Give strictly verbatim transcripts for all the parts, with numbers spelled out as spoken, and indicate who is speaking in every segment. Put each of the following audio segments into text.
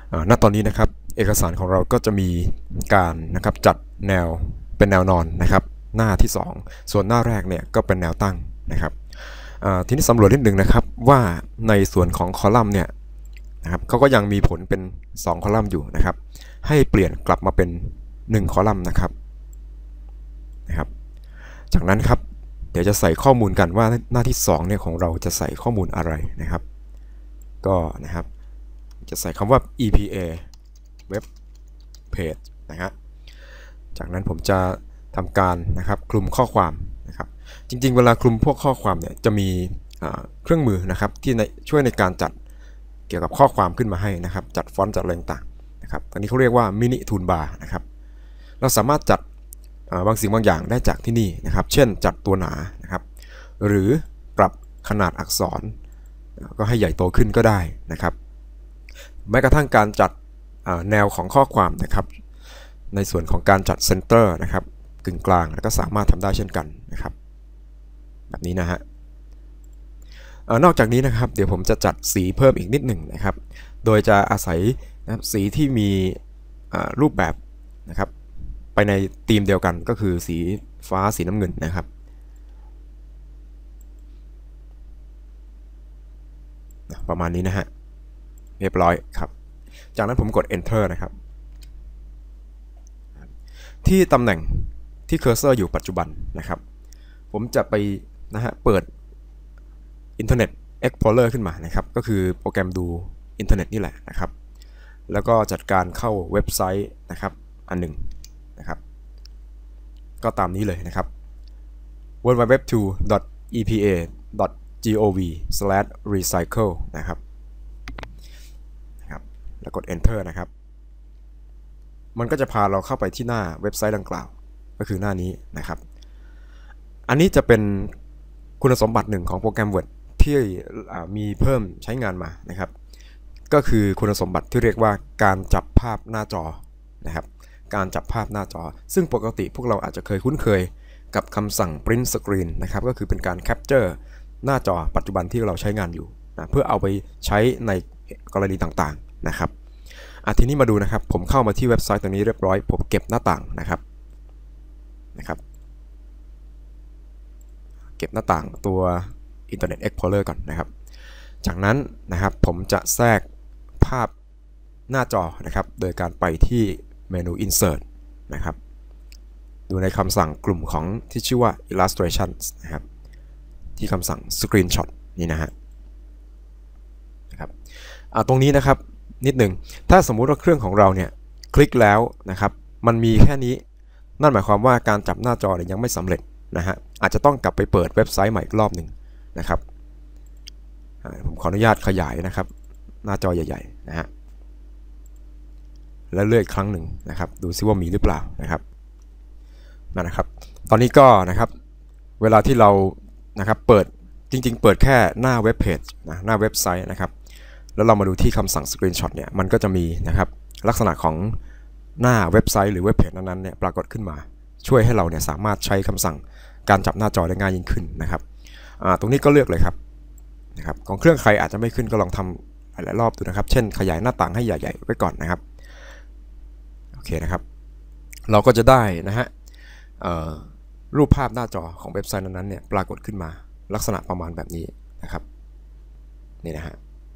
Speaker 1: ณตอนนี้นะครับเอกสารของเราก็จะมีการนะครับจัดแนวเป็นแนวนอนนะครับหน้าที่สองส่วนหน้าแรกเนี่ยก็เป็นแนวตั้งนะครับทีนี้สำรวจนิดหนึ่งนะครับว่าในส่วนของคอลัมน์เนี่ยนะครับเขาก็ยังมีผลเป็นสองคอลัมน์อยู่นะครับให้เปลี่ยนกลับมาเป็นหนึ่งคอลัมน์นะครับนะครับจากนั้นครับเดี๋ยวจะใส่ข้อมูลกันว่าหน้าที่สองเนี่ยของเราจะใส่ข้อมูลอะไรนะครับก็นะครับจะใส่คำว่า อี พี เอ Web Page นะฮะจากนั้นผมจะทำการนะครับคลุมข้อความนะครับจริงๆเวลาคลุมพวกข้อความเนี่ยจะมีเครื่องมือนะครับที่ช่วยในการจัดเกี่ยวกับข้อความขึ้นมาให้นะครับจัดฟอนต์จัดอะไรต่างๆนะครับตอนนี้เขาเรียกว่ามินิทูลบาร์นะครับเราสามารถจัดบางสิ่งบางอย่างได้จากที่นี่นะครับเช่นจัดตัวหนานะครับหรือปรับขนาดอักษรก็ให้ใหญ่โตขึ้นก็ได้นะครับแม้กระทั่งการจัดแนวของข้อความนะครับในส่วนของการจัดเซนเตอร์นะครับกึ่งกลางแล้วก็สามารถทำได้เช่นกันนะครับแบบนี้นะฮะนอกจากนี้นะครับเดี๋ยวผมจะจัดสีเพิ่มอีกนิดหนึ่งนะครับโดยจะอาศัยนะครับสีที่มีรูปแบบนะครับไปในธีมเดียวกันก็คือสีฟ้าสีน้ำเงินนะครับประมาณนี้นะฮะเรียบร้อยครับจากนั้นผมกด enter นะครับที่ตำแหน่งที่เคอร์เซอร์อยู่ปัจจุบันนะครับผมจะไปนะฮะเปิด Internet Explorer ขึ้นมานะครับก็คือโปรแกรมดูอินเทอร์เน็ตนี่แหละนะครับแล้วก็จัดการเข้าเว็บไซต์นะครับอันหนึ่งนะครับก็ตามนี้เลยนะครับ ดับเบิลยู ดับเบิลยู ดับเบิลยู ทู ดอท อี พี เอ ดอท จี โอ วี สแลช รีไซเคิล นะครับนะครับแล้วกด enter นะครับมันก็จะพาเราเข้าไปที่หน้าเว็บไซต์ดังกล่าวก็คือหน้านี้นะครับอันนี้จะเป็นคุณสมบัติหนึ่งของโปรแกรม Word ที่มีเพิ่มใช้งานมานะครับก็คือคุณสมบัติที่เรียกว่าการจับภาพหน้าจอนะครับการจับภาพหน้าจอซึ่งปกติพวกเราอาจจะเคยคุ้นเคยกับคำสั่ง print screen นะครับก็คือเป็นการ capture หน้าจอปัจจุบันที่เราใช้งานอยู่นะเพื่อเอาไปใช้ในกรณีต่างๆนะครับทีนี้มาดูนะครับผมเข้ามาที่เว็บไซต์ตัวนี้เรียบร้อยผมเก็บหน้าต่างนะครับนะครับเก็บหน้าต่างตัว Internet Explorer ก่อนนะครับจากนั้นนะครับผมจะแทรกภาพหน้าจอนะครับโดยการไปที่เมนู Insert นะครับดูในคำสั่งกลุ่มของที่ชื่อว่า Illustrations นะครับที่คำสั่ง Screenshot นี่นะฮะนะครับตรงนี้นะครับนิดหนึ่งถ้าสมมุติว่าเครื่องของเราเนี่ยคลิกแล้วนะครับมันมีแค่นี้นั่นหมายความว่าการจับหน้าจอเนี่ยยังไม่สำเร็จนะฮะอาจจะต้องกลับไปเปิดเว็บไซต์ใหม่อีกรอบหนึ่งนะครับผมขออนุญาตขยายนะครับหน้าจอใหญ่ๆนะฮะแล้วเลื่อนอีกครั้งหนึ่งนะครับดูซิว่ามีหรือเปล่านะครับนั่นนะครับตอนนี้ก็นะครับเวลาที่เรานะครับเปิดจริงๆเปิดแค่หน้าเว็บเพจนะหน้าเว็บไซต์นะครับแล้วเรามาดูที่คำสั่ง Screenshot เนี่ยมันก็จะมีนะครับลักษณะของหน้าเว็บไซต์หรือเว็บเพจนั้นๆเนี่ยปรากฏขึ้นมาช่วยให้เราเนี่ยสามารถใช้คำสั่งการจับหน้าจอได้ง่ายยิ่งขึ้นนะครับตรงนี้ก็เลือกเลยครับนะครับของเครื่องใครอาจจะไม่ขึ้นก็ลองทำหลายรอบดูนะครับเช่นขยายหน้าต่างให้ใหญ่ๆไว้ก่อนนะครับโอเคนะครับเราก็จะได้นะฮะรูปภาพหน้าจอของเว็บไซต์นั้นๆเนี่ยปรากฏขึ้นมาลักษณะประมาณแบบนี้นะครับนี่นะฮะ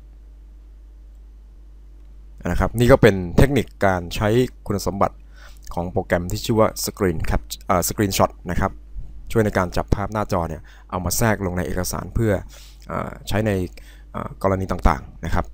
Speaker 1: นะครับนี่ก็เป็นเทคนิคการใช้คุณสมบัติของโปรแกรมที่ชื่อว่า Screen Cap Screenshot นะครับช่วยในการจับภาพหน้าจอเนี่ยเอามาแทรกลงในเอกสารเพื่อใช้ในกรณีต่างๆนะครับ